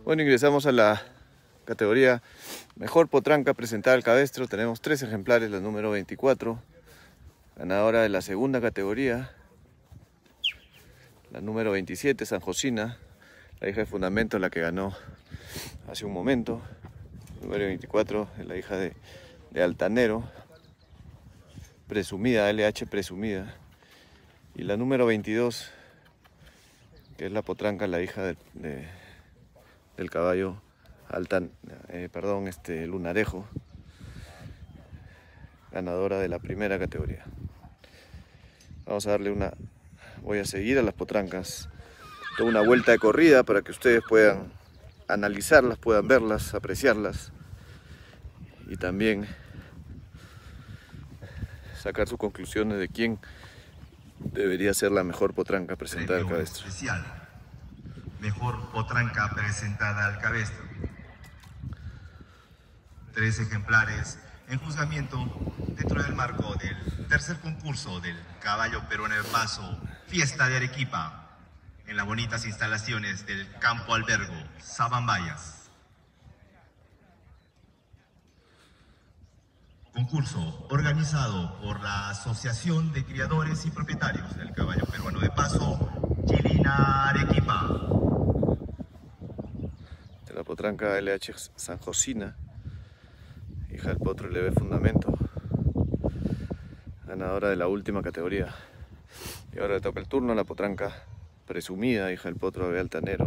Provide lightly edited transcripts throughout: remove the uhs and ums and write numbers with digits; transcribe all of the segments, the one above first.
Bueno, ingresamos a la categoría Mejor Potranca presentada al cabestro. Tenemos 3 ejemplares, la número 24, ganadora de la segunda categoría, la número 27, San Josina, la hija de Fundamento, la que ganó hace un momento. Número 24, la hija de Altanero, presumida, LH presumida. Y la número 22, que es la potranca, la hija del caballo Lunarejo, ganadora de la primera categoría. Vamos a darle voy a seguir a las potrancas, toda una vuelta de corrida para que ustedes puedan analizarlas, puedan verlas, apreciarlas y también sacar sus conclusiones de quién debería ser la mejor potranca presentada al cabestro. Especial. Mejor potranca presentada al cabestro. 3 ejemplares en juzgamiento dentro del marco del tercer concurso del caballo peruano de paso, Fiesta de Arequipa, en las bonitas instalaciones del Campo Albergo, Sabambayas. Concurso organizado por la Asociación de Criadores y Propietarios del Caballo Peruano de Paso, Chilina Arequipa. De la potranca LH San Josina, hija del potro LB Fundamento, ganadora de la última categoría. Y ahora le toca el turno a la potranca presumida, hija del potro LB Altanero.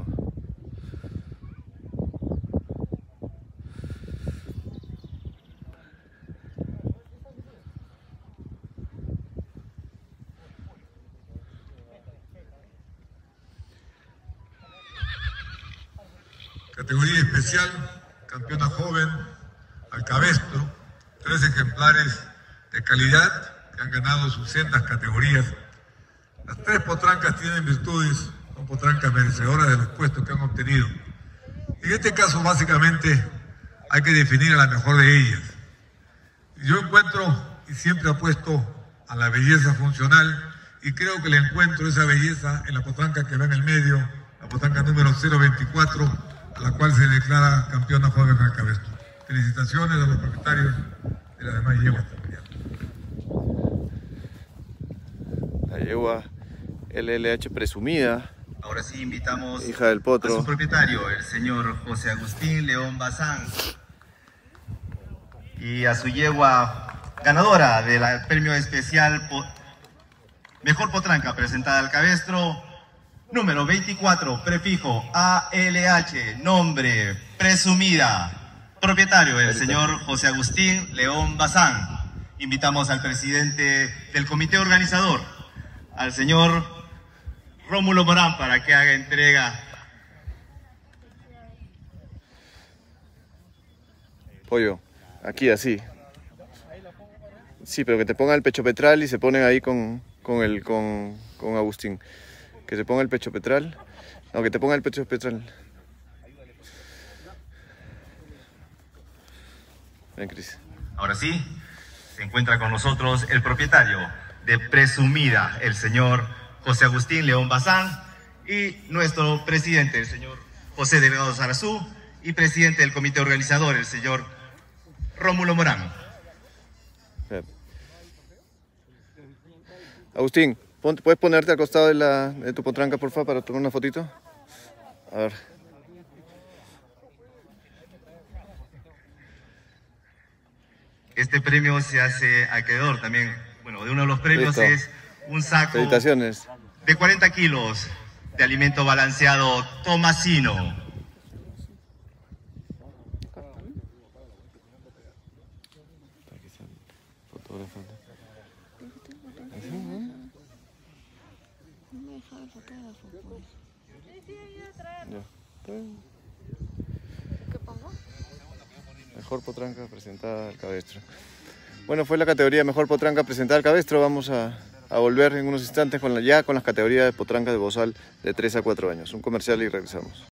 Categoría especial, campeona joven, al cabestro, 3 ejemplares de calidad que han ganado sus sendas categorías. Las 3 potrancas tienen virtudes, son potrancas merecedoras de los puestos que han obtenido. En este caso, básicamente, hay que definir a la mejor de ellas. Yo encuentro y siempre apuesto a la belleza funcional y creo que le encuentro esa belleza en la potranca que va en el medio, la potranca número 024, a la cual se declara campeona joven al cabestro. Felicitaciones a los propietarios de las demás yeguas también. La yegua LLH presumida. Ahora sí invitamos hija del potro, a su propietario, el señor José Agustín León Bazán, y a su yegua ganadora del premio especial Mejor Potranca presentada al cabestro, número 24, prefijo ALH, nombre presumida, propietario el señor José Agustín León Bazán. Invitamos al presidente del comité organizador, al señor Rómulo Morán, para que haga entrega. Pollo, aquí así. Sí, pero que te ponga el pecho petral y se ponen ahí con Agustín. Que se ponga el pecho petral. No, que te ponga el pecho petral. Ven, Cris. Ahora sí, se encuentra con nosotros el propietario de Presumida, el señor José Agustín León Bazán, y nuestro presidente, el señor José Delgado Sarazú, y presidente del comité organizador, el señor Rómulo Morán. Agustín, ¿puedes ponerte al costado de tu potranca, por favor, para tomar una fotito? A ver. Este premio se hace acreedor también, bueno, de uno de los premios. Listo. Es un saco felicitaciones de 40 kilos de alimento balanceado Tomasino. Mejor potranca presentada al cabestro. Bueno, fue la categoría Mejor Potranca presentada al cabestro. Vamos a volver en unos instantes con las categorías de potrancas de bozal de 3 a 4 años. Un comercial y regresamos.